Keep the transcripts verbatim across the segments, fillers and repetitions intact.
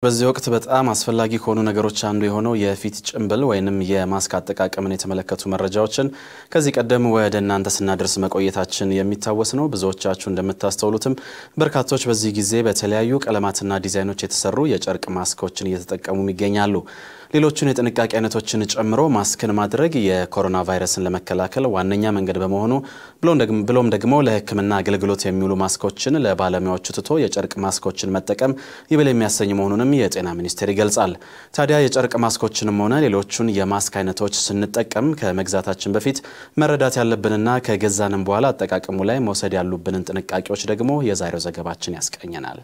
በዚህ ወቅት በጣም አስፈላጊ ከሆኑ ነገሮች አንዱ የሆነው የፊት ጭምብል ወይንም የማስክ አጠቃቀምን የተመለከቱ መረጃዎችን ከዚህ ቀደም ወደ እናንተ ስናደርስ መቆየታችን የሚታወስ ነው። ብዙዎቻችሁ እንደምታስተውሉትም በርካቶች በዚህ ጊዜ በተለያዩ ቀለማትና ዲዛይኖች የተሰሩ የጨርቅ ማስኮችን እየተጠቀሙ ይገኛሉ። ሌሎችን የጥንቃቄ አይነቶችን ጨምሮ ማስክን ማድረግ የኮሮና ቫይረስን ለመከላከል ዋነኛ መንገድ በመሆኑ ብሎም ደግሞ ለሕክምና አገልግሎት የሚውሉ ማስኮችን ለባለሙያዎቹ ትቶ የጨርቅ ማስኮችን መጠቀም ይበል የሚያሰኝ መሆኑንም የጤና ሚኒስቴር ይገልጻል። ታዲያ የጨርቅ ማስኮችንም ሆነ ሌሎችን የማስክ አይነቶች ስንጠቀም ከመግዛታችን በፊት መረዳት ያለብንና ከገዛንም በኋላ አጠቃቀሙ ላይ መውሰድ ያሉብንን ጥንቃቄዎች ደግሞ የዛሬው ዘገባችን ያስቀኘናል።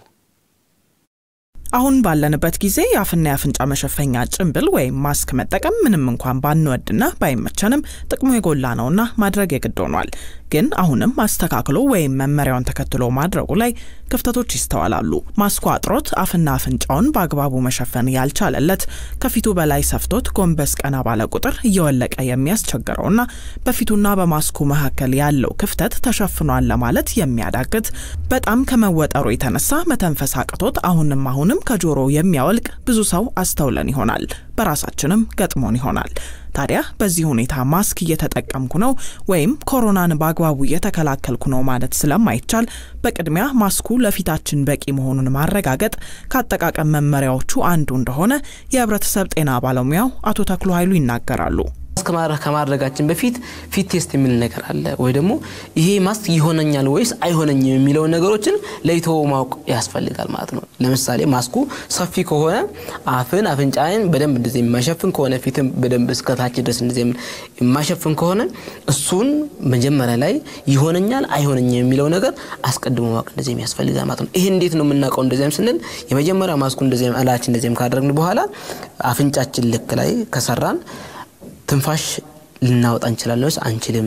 አሁን ባለንበት ጊዜ ያፍና ያፍንጫ መሸፈኛ ጭምብል ወይም ማስክ መጠቀም ምንም እንኳን ባንወድና ባይመቸንም ጥቅሙ የጎላ ነውና ማድረግ የግድ ሆኗል። ግን አሁንም ማስተካከሉ ወይም መመሪያውን ተከትሎ ማድረጉ ላይ ክፍተቶች ይስተዋላሉ። ማስኩ አጥሮት አፍና አፍንጫውን በአግባቡ መሸፈን ያልቻለለት ከፊቱ በላይ ሰፍቶት ጎንበስ ቀና ባለ ቁጥር እየወለቀ የሚያስቸግረውና በፊቱና በማስኩ መካከል ያለው ክፍተት ተሸፍኗል ለማለት የሚያዳግት በጣም ከመወጠሩ የተነሳ መተንፈስ አቅቶት አሁንም አሁንም ከጆሮ የሚያወልቅ ብዙ ሰው አስተውለን ይሆናል። በራሳችንም ገጥሞን ይሆናል። ታዲያ በዚህ ሁኔታ ማስክ እየተጠቀምኩ ነው ወይም ኮሮናን በአግባቡ እየተከላከልኩ ነው ማለት ስለማይቻል በቅድሚያ ማስኩ ለፊታችን በቂ መሆኑን ማረጋገጥ ከአጠቃቀም መመሪያዎቹ አንዱ እንደሆነ የህብረተሰብ ጤና ባለሙያው አቶ ተክሉ ኃይሉ ይናገራሉ። ማስክ ከማድረጋችን በፊት ፊት ቴስት የሚል ነገር አለ ወይ ደግሞ ይሄ ማስክ ይሆነኛል ወይስ አይሆነኝም የሚለው ነገሮችን ለይቶ ማወቅ ያስፈልጋል ማለት ነው። ለምሳሌ ማስኩ ሰፊ ከሆነ አፍን አፍንጫን በደንብ እንደዚህ የማይሸፍን ከሆነ ፊትም በደንብ እስከታች ድረስ እንደዚህ የማይሸፍን ከሆነ እሱን መጀመሪያ ላይ ይሆነኛል አይሆነኝም የሚለው ነገር አስቀድሞ ማወቅ እንደዚህ ያስፈልጋል ማለት ነው። ይሄ እንዴት ነው የምናውቀው? እንደዚህም ስንል የመጀመሪያ ማስኩ እንደዚህ አላችን እንደዚህም ካደረግን በኋላ አፍንጫችን ልክ ላይ ከሰራን ትንፋሽ ልናወጣ እንችላለን ወይስ አንችልም?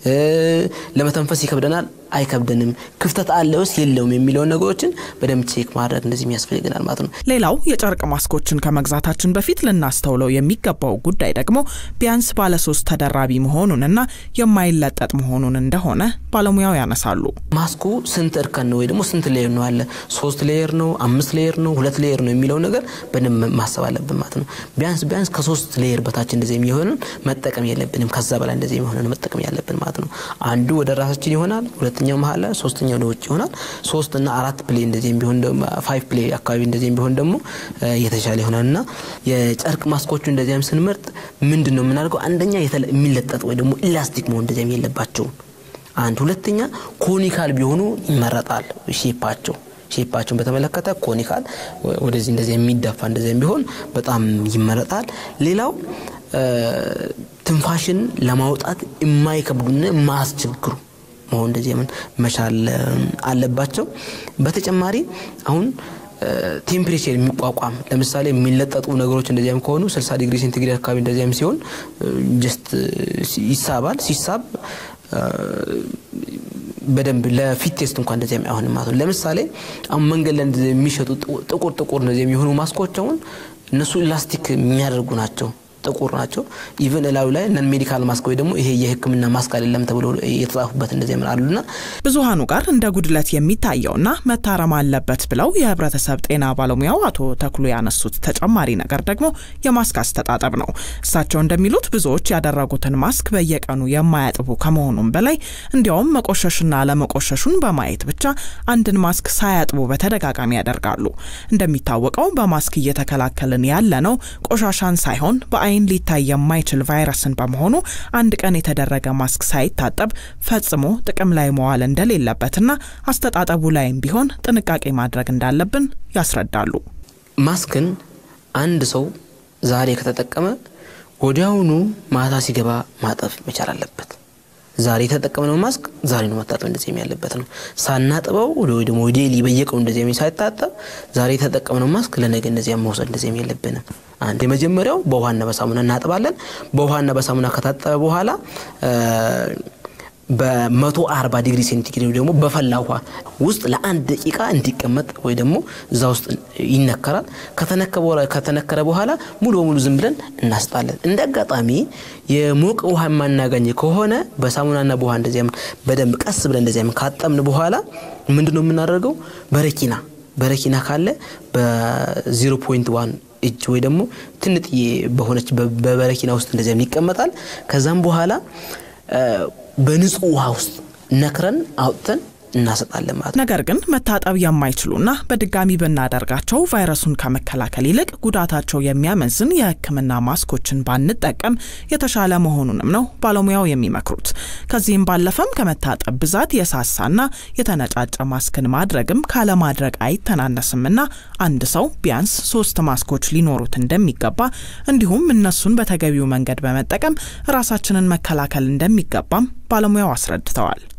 ለመተንፈስ ይከብደናል አይከብደንም? ክፍተት አለውስ የለውም የሚለው ነገሮችን በደንብ ቼክ ማድረግ እንደዚህ ያስፈልጋል ማለት ነው። ሌላው የጨርቅ ማስኮችን ከመግዛታችን በፊት ልናስተውለው የሚገባው ጉዳይ ደግሞ ቢያንስ ባለ ሶስት ተደራቢ መሆኑንና የማይለጠጥ መሆኑን እንደሆነ ባለሙያው ያነሳሉ። ማስኩ ስንት እርከን ነው ወይ ደግሞ ስንት ሌየር ነው አለ? ሶስት ሌየር ነው፣ አምስት ሌየር ነው፣ ሁለት ሌየር ነው የሚለው ነገር በደንብ ማሰብ አለብን ማለት ነው። ቢያንስ ቢያንስ ከሶስት ሌየር በታች እንደዚህ የሚሆነን መጠቀም የለብንም። ከዛ በላይ እንደዚህ የሚሆነን መጠቀም ያለብን ማለት ነው። አንዱ ወደ ራሳችን ይሆናል፣ ሁለተኛው መሃል ላይ ሶስተኛው ለውጭ ይሆናል። ሶስት እና አራት ፕሌይ እንደዚህ ቢሆን ደግሞ ፋይቭ ፕሌይ አካባቢ እንደዚህ ቢሆን ደግሞ የተሻለ ይሆናልና የጨርቅ ማስኮቹ እንደዚህም ስንመርጥ ምንድነው የምናደርገው? አንደኛ የሚለጠጥ ወይ ደግሞ ኢላስቲክ መሆን እንደዚህ የለባቸው። አንድ ሁለተኛ ኮኒካል ቢሆኑ ይመረጣል። ሼፓቸው ሼፓቸውን በተመለከተ ኮኒካል ወደዚህ እንደዚህ የሚደፋ እንደዚህ ቢሆን በጣም ይመረጣል። ሌላው ትንፋሽን ለማውጣት የማይከብዱና ማስቸግሩ መሆን እንደዚህ ምን መቻል አለባቸው። በተጨማሪ አሁን ቴምፕሬቸር የሚቋቋም ለምሳሌ የሚለጠጡ ነገሮች እንደዚህም ከሆኑ ስልሳ ዲግሪ ሴንቲግሬድ አካባቢ እንደዚህም ሲሆን ጀስት ይሳባል። ሲሳብ በደንብ ለፊት ቴስት እንኳን እንደዚህም አይሆንም ማለት ነው። ለምሳሌ አሁን መንገድ ላይ የሚሸጡ ጥቁር ጥቁር እንደዚህም የሆኑ ማስኮች አሁን እነሱ ኢላስቲክ የሚያደርጉ ናቸው፣ ጥቁር ናቸው። ኢቭን እላው ላይ ነን ሜዲካል ማስክ ወይ ደግሞ ይሄ የህክምና ማስክ አይደለም ተብሎ የተጻፈበት እንደዚህ ምን አሉና ብዙሃኑ ጋር እንደ ጉድለት የሚታየውና መታረም አለበት ብለው የህብረተሰብ ጤና ባለሙያው አቶ ተክሉ ያነሱት ተጨማሪ ነገር ደግሞ የማስክ አስተጣጠብ ነው። እሳቸው እንደሚሉት ብዙዎች ያደረጉትን ማስክ በየቀኑ የማያጥቡ ከመሆኑም በላይ እንዲያውም መቆሸሽና ለመቆሸሹን በማየት ብቻ አንድን ማስክ ሳያጥቡ በተደጋጋሚ ያደርጋሉ። እንደሚታወቀው በማስክ እየተከላከልን ያለነው ቆሻሻን ሳይሆን በአይ ሊታይ የማይችል ቫይረስን በመሆኑ አንድ ቀን የተደረገ ማስክ ሳይታጠብ ፈጽሞ ጥቅም ላይ መዋል እንደሌለበትና አስተጣጣቡ ላይም ቢሆን ጥንቃቄ ማድረግ እንዳለብን ያስረዳሉ። ማስክን አንድ ሰው ዛሬ ከተጠቀመ ወዲያውኑ ማታ ሲገባ ማጠብ መቻል አለበት። ዛሬ ተጠቀመነው ማስክ ዛሬ ነው ማጣጣም እንደዚህ ያለበት ነው። ሳናጥበው ወይ ደግሞ ዴሊ በየቀኑ እንደዚህ ሳይታጠብ ዛሬ ተጠቀመነው ማስክ ለነገ እንደዚህ መውሰድ እንደዚህ ያለብን። አንድ የመጀመሪያው በውሃና በሳሙና እናጥባለን። በውሃና በሳሙና ከታጠበ በኋላ በ140 ዲግሪ ሴንቲግሬድ ደግሞ በፈላ ውሃ ውስጥ ለአንድ ደቂቃ እንዲቀመጥ ወይ ደግሞ እዛ ውስጥ ይነከራል። ከተነከረ ከተነከረ በኋላ ሙሉ ሙሉ ዝም ብለን እናስጣለን። እንደጋጣሚ የሞቀ ውሃ ማናገኝ ከሆነ በሳሙናና በውሃ እንደዚያም በደንብ ቀስ ብለን እንደዚያም ካጠምን በኋላ ምንድነው የምናደርገው? በረኪና በረኪና ካለ በ0 ፖይንት ዋን እጅ ወይ ደግሞ ትንጥዬ በሆነች በበረኪና ውስጥ እንደዚህ የሚቀመጣል ከዛም በኋላ በንጹህ ውሃ ውስጥ ነክረን አውጥተን እናሰጣለን ማለት ነገር ግን መታጠብ የማይችሉና በድጋሚ በእናደርጋቸው ቫይረሱን ከመከላከል ይልቅ ጉዳታቸው የሚያመዝን የሕክምና ማስኮችን ባንጠቀም የተሻለ መሆኑንም ነው ባለሙያው የሚመክሩት ከዚህም ባለፈም ከመታጠብ ብዛት የሳሳና የተነጫጨ ማስክን ማድረግም ካለ ማድረግ አይተናነስምና አንድ ሰው ቢያንስ ሶስት ማስኮች ሊኖሩት እንደሚገባ እንዲሁም እነሱን በተገቢው መንገድ በመጠቀም ራሳችንን መከላከል እንደሚገባም ባለሙያው አስረድተዋል